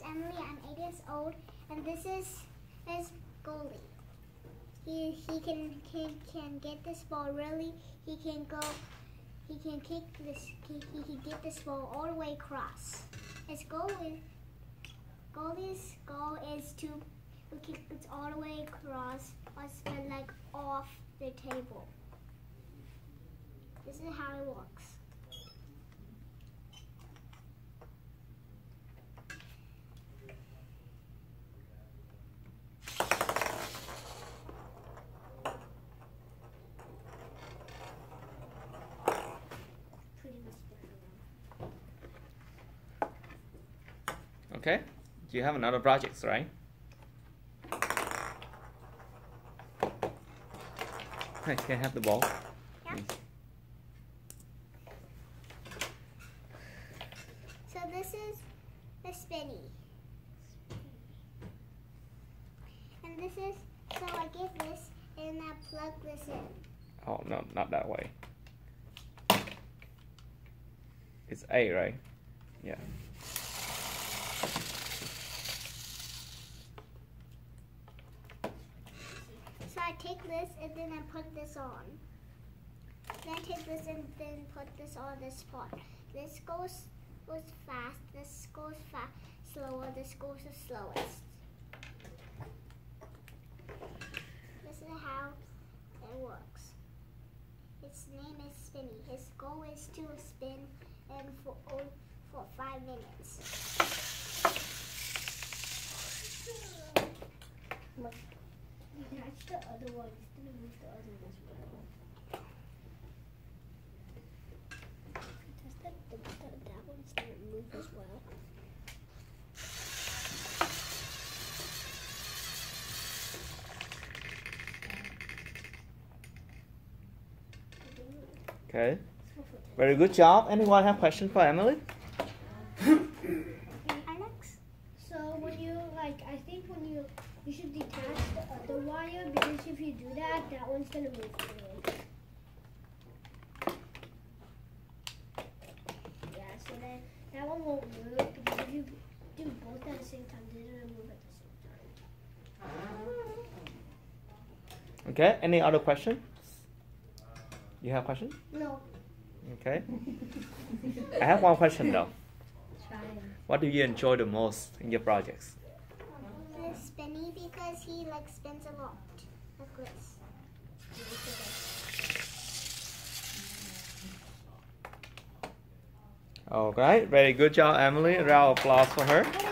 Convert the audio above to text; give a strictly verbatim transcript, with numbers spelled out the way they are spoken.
Emily. I'm eight years old, and this is is Goldie. He he can can can get this ball really. He can go. He can kick this. He, he can get this ball all the way across. His goal is Goldie's goal is to kick it all the way across, or spin like off the table. This is how it works. Okay, you have another project, right? Hey, can I have the ball? Yeah. So this is the spinny. And this is, so I get this and I plug this in. Oh, no, not that way. It's A, right? Yeah. So I take this and then I put this on. Then I take this and then put this on this part. This goes goes fast, this goes fast, slower, this goes the slowest. This is how it works. Its name is Spinny. His goal is to spin and for for five minutes. Look, that's the other one. It's gonna move the other one as well. Does that, the, the, that one's gonna move as well. Okay. Very good job. Anyone have questions for Emily? Alex? So when you, like, I think when you, you should detach the other wire, because if you do that, that one's gonna move forward. Yeah, so then that one won't move, because if you do both at the same time, they're gonna move at the same time. Okay. Any other question? You have a question? No. Okay. I have one question though. Try it. What do you enjoy the most in your projects? The Spinny, because he like spins a lot, like this. Alright, very good job, Emily. A round of applause for her.